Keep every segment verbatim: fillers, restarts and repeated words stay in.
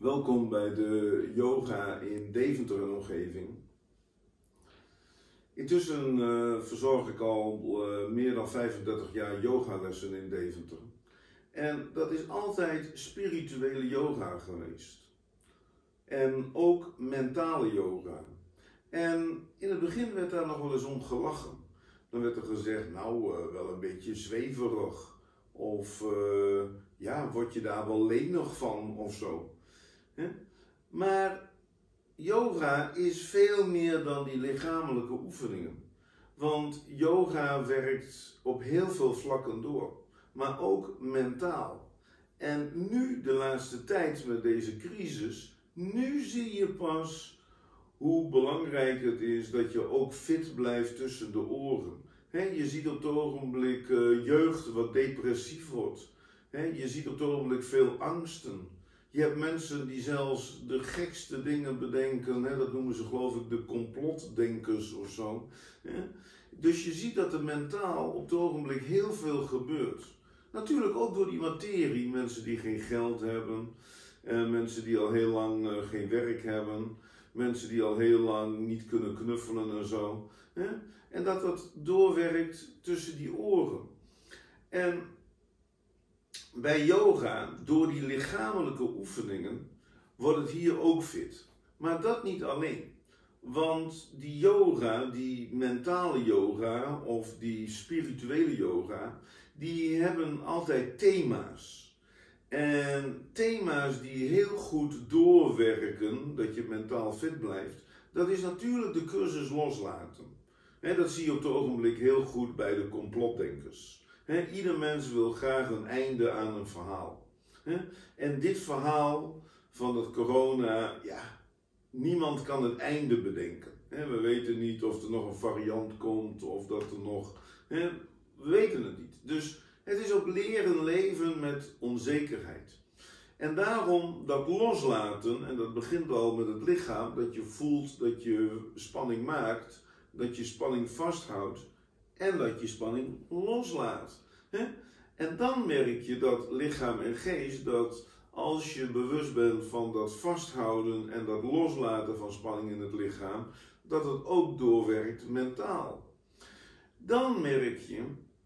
Welkom bij de yoga in Deventer en omgeving. Intussen uh, verzorg ik al uh, meer dan vijfendertig jaar yogalessen in Deventer. En dat is altijd spirituele yoga geweest. En ook mentale yoga. En in het begin werd daar nog wel eens om gelachen. Dan werd er gezegd, nou uh, wel een beetje zweverig. Of uh, ja, word je daar wel lenig van of zo. He? Maar yoga is veel meer dan die lichamelijke oefeningen. Want yoga werkt op heel veel vlakken door. Maar ook mentaal. En nu, de laatste tijd met deze crisis, nu zie je pas hoe belangrijk het is dat je ook fit blijft tussen de oren. He, je ziet op het ogenblik uh, jeugd wat depressief wordt. He, je ziet op het ogenblik veel angsten. Je hebt mensen die zelfs de gekste dingen bedenken. He, dat noemen ze geloof ik de complotdenkers of zo. He. Dus je ziet dat er mentaal op het ogenblik heel veel gebeurt. Natuurlijk ook door die materie. Mensen die geen geld hebben. Uh, mensen die al heel lang uh, geen werk hebben. Mensen die al heel lang niet kunnen knuffelen en zo. He. En dat dat doorwerkt tussen die oren. En bij yoga, door die lichamelijke oefeningen, wordt het hier ook fit. Maar dat niet alleen. Want die yoga, die mentale yoga of die spirituele yoga, die hebben altijd thema's. En thema's die heel goed doorwerken, dat je mentaal fit blijft, dat is natuurlijk de cursus loslaten. He, dat zie je op het ogenblik heel goed bij de complotdenkers. He, ieder mens wil graag een einde aan een verhaal. He, en dit verhaal van het corona, ja, niemand kan het einde bedenken. He, we weten niet of er nog een variant komt of dat er nog... He, we weten het niet. Dus het is ook leren leven met onzekerheid. En daarom dat loslaten, en dat begint al met het lichaam, dat je voelt dat je spanning maakt, dat je spanning vasthoudt en dat je spanning loslaat. He? En dan merk je dat lichaam en geest, dat als je bewust bent van dat vasthouden en dat loslaten van spanning in het lichaam, dat het ook doorwerkt mentaal. Dan merk je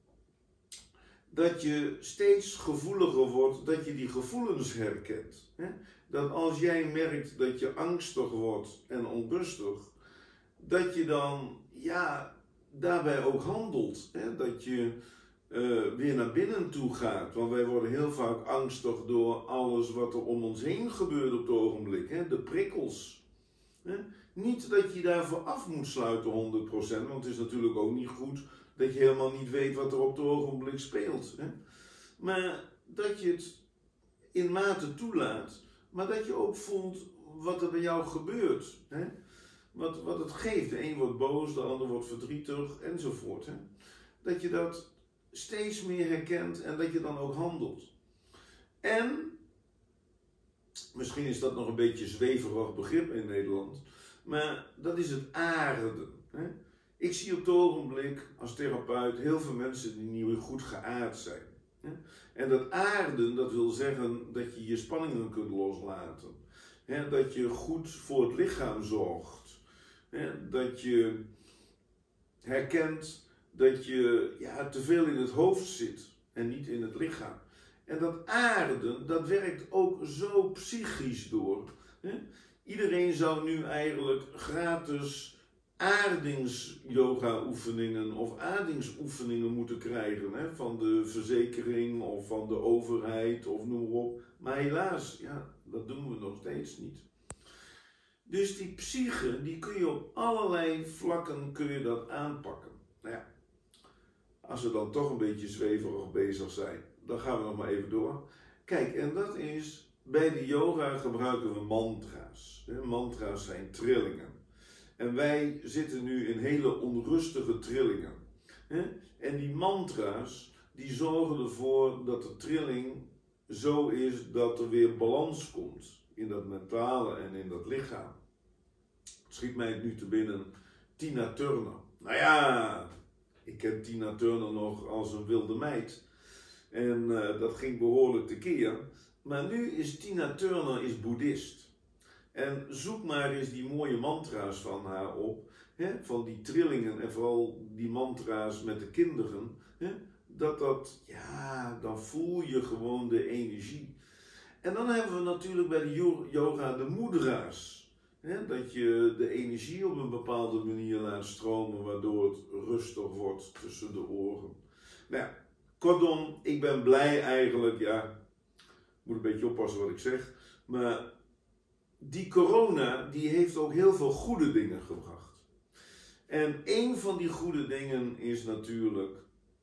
dat je steeds gevoeliger wordt, dat je die gevoelens herkent. He? Dat als jij merkt dat je angstig wordt en onrustig, dat je dan ja, daarbij ook handelt. Hè? Dat je uh, weer naar binnen toe gaat. Want wij worden heel vaak angstig door alles wat er om ons heen gebeurt op het ogenblik. Hè? De prikkels. Hè? Niet dat je daarvoor af moet sluiten honderd procent. Want het is natuurlijk ook niet goed dat je helemaal niet weet wat er op het ogenblik speelt. Hè? Maar dat je het in mate toelaat. Maar dat je ook voelt wat er bij jou gebeurt. Hè? Wat, wat het geeft. De een wordt boos, de ander wordt verdrietig enzovoort. Hè? Dat je dat steeds meer herkent en dat je dan ook handelt. En, misschien is dat nog een beetje zweverig begrip in Nederland, maar dat is het aarden. Hè? Ik zie op het ogenblik als therapeut heel veel mensen die niet goed geaard zijn. Hè? En dat aarden, dat wil zeggen dat je je spanningen kunt loslaten. Hè? Dat je goed voor het lichaam zorgt. He, dat je herkent dat je ja, te veel in het hoofd zit en niet in het lichaam. En dat aarden, dat werkt ook zo psychisch door. He. Iedereen zou nu eigenlijk gratis aardings-yoga oefeningen of aardingsoefeningen moeten krijgen. He, van de verzekering of van de overheid of noem maar op. Maar helaas, ja, dat doen we nog steeds niet. Dus die psyche, die kun je op allerlei vlakken kun je dat aanpakken. Nou ja, als we dan toch een beetje zweverig bezig zijn, dan gaan we nog maar even door. Kijk, en dat is, bij de yoga gebruiken we mantra's. Mantra's zijn trillingen. En wij zitten nu in hele onrustige trillingen. En die mantra's, die zorgen ervoor dat de trilling zo is dat er weer balans komt in dat mentale en in dat lichaam. Schiet mij het nu te binnen, Tina Turner. Nou ja, ik ken Tina Turner nog als een wilde meid. En uh, dat ging behoorlijk tekeer. Maar nu is Tina Turner is boeddhist. En zoek maar eens die mooie mantra's van haar op. Hè? Van die trillingen en vooral die mantra's met de kinderen. Hè? Dat dat, ja, dan voel je gewoon de energie. En dan hebben we natuurlijk bij de yoga de mudra's. He, dat je de energie op een bepaalde manier laat stromen, waardoor het rustig wordt tussen de oren. Nou ja, kortom, ik ben blij eigenlijk, ja, ik moet een beetje oppassen wat ik zeg, maar die corona, die heeft ook heel veel goede dingen gebracht. En een van die goede dingen is natuurlijk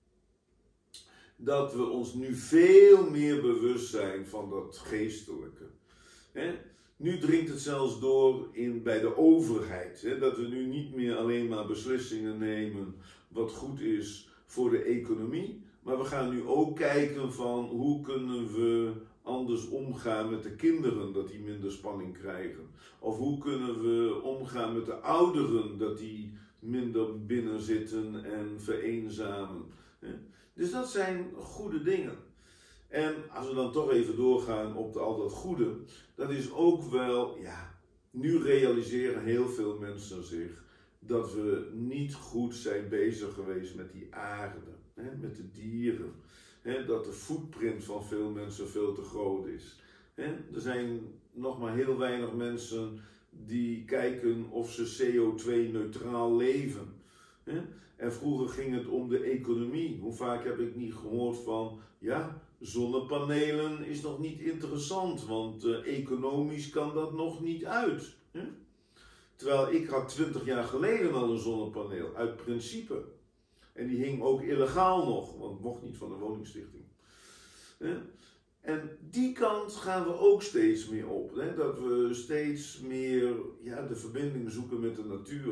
dat we ons nu veel meer bewust zijn van dat geestelijke. He? Nu dringt het zelfs door in, bij de overheid. Hè, dat we nu niet meer alleen maar beslissingen nemen wat goed is voor de economie. Maar we gaan nu ook kijken van hoe kunnen we anders omgaan met de kinderen, dat die minder spanning krijgen. Of hoe kunnen we omgaan met de ouderen, dat die minder binnen zitten en vereenzamen. Hè. Dus dat zijn goede dingen. En als we dan toch even doorgaan op de, al dat goede, dat is ook wel, ja, nu realiseren heel veel mensen zich dat we niet goed zijn bezig geweest met die aarde, hè, met de dieren. Hè, dat de footprint van veel mensen veel te groot is. Hè. Er zijn nog maar heel weinig mensen die kijken of ze C O twee neutraal leven. Hè. En vroeger ging het om de economie. Hoe vaak heb ik niet gehoord van, ja, zonnepanelen is nog niet interessant, want uh, economisch kan dat nog niet uit. Hè? Terwijl ik had twintig jaar geleden al een zonnepaneel, uit principe. En die hing ook illegaal nog, want het mocht niet van de woningstichting. Hè? En die kant gaan we ook steeds meer op. Hè? Dat we steeds meer, ja, de verbinding zoeken met de natuur.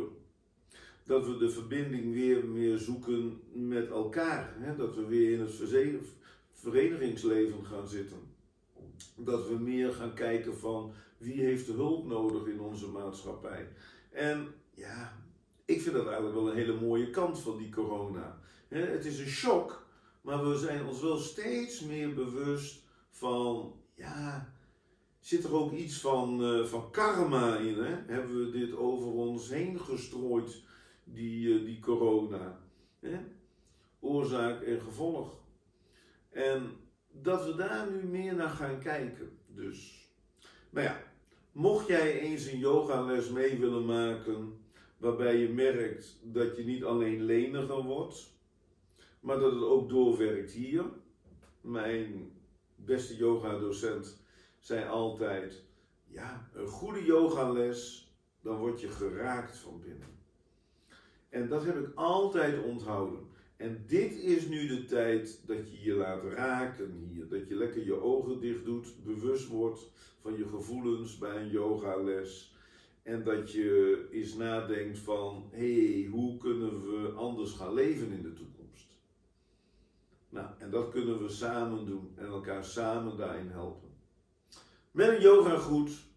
Dat we de verbinding weer meer zoeken met elkaar. Hè? Dat we weer in het verzekeren. verenigingsleven gaan zitten. Dat we meer gaan kijken van wie heeft de hulp nodig in onze maatschappij. En ja, ik vind dat eigenlijk wel een hele mooie kant van die corona. Het is een shock, maar we zijn ons wel steeds meer bewust van, ja, zit er ook iets van, uh, van karma in? Hè? Hebben we dit over ons heen gestrooid, die, uh, die corona? Hè? Oorzaak en gevolg. En dat we daar nu meer naar gaan kijken. Dus, nou ja, mocht jij eens een yogales mee willen maken, waarbij je merkt dat je niet alleen leniger wordt, maar dat het ook doorwerkt hier. Mijn beste yogadocent zei altijd, ja, een goede yogales, dan word je geraakt van binnen. En dat heb ik altijd onthouden. En dit is nu de tijd dat je je laat raken hier. Dat je lekker je ogen dicht doet, bewust wordt van je gevoelens bij een yogales. En dat je eens nadenkt van, hé, hey, hoe kunnen we anders gaan leven in de toekomst? Nou, en dat kunnen we samen doen en elkaar samen daarin helpen. Met een yogagroet.